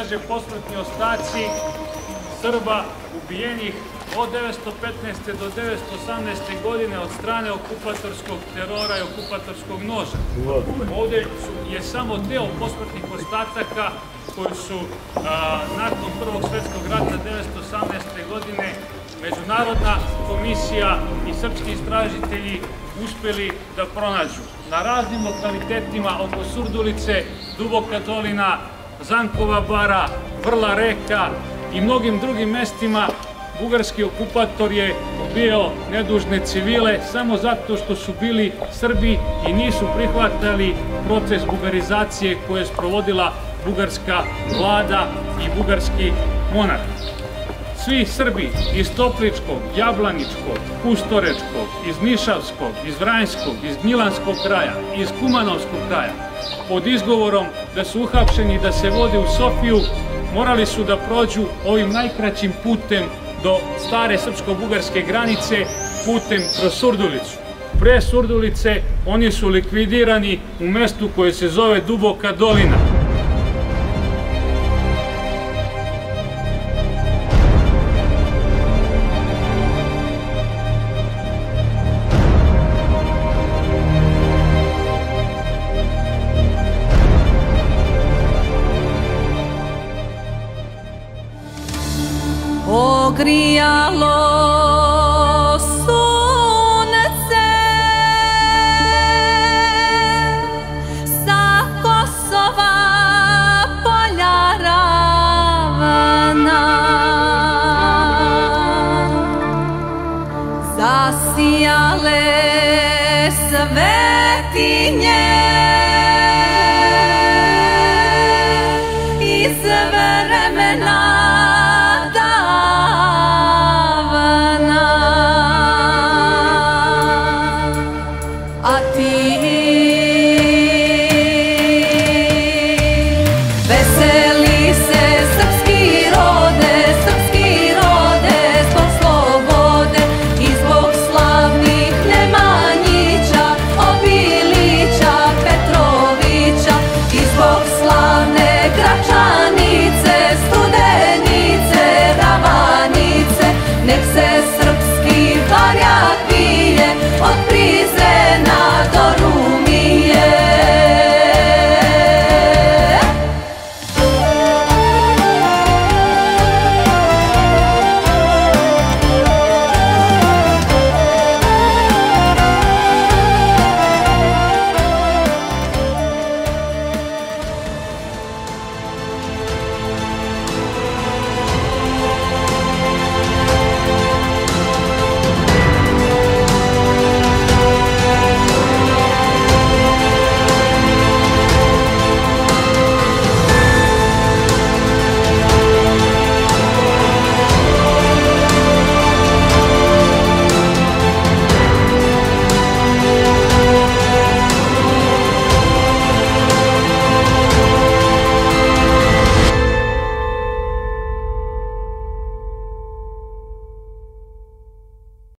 leže posmrtni ostaci Srba ubijenih od 1915. do 1918. godine od strane okupatorskog terora i okupatorskog noža. Ovdje je samo deo posmrtnih ostataka koji su nakon Prvog svjetskog rata 1918. godine Međunarodna komisija i srpski istražitelji uspjeli da pronađu. Na raznim lokalitetima oko Surdulice, Duboka dolina, Zankova bara, Vrla reka i mnogim drugim mestima bugarski okupator je ubijao nedužne civile samo zato što su bili Srbi i nisu prihvatali proces bugarizacije koje je sprovodila bugarska vlada i bugarski monarh. Svi Srbi iz Topličkog, Jablaničkog, Kustorečkog, iz Nišavskog, iz Vranjskog, iz Gnjilanskog kraja, iz Kumanovskog kraja, pod izgovorom da su uhapšeni da se vode u Sofiju, morali su da prođu ovim najkraćim putem do stare srpsko-bugarske granice, putem kroz Surdulicu. Pre Surdulice oni su likvidirani u mestu koje se zove Duboka dolina. Ogrijalo sunce sa Kosova polja ravana, zasijale svetinje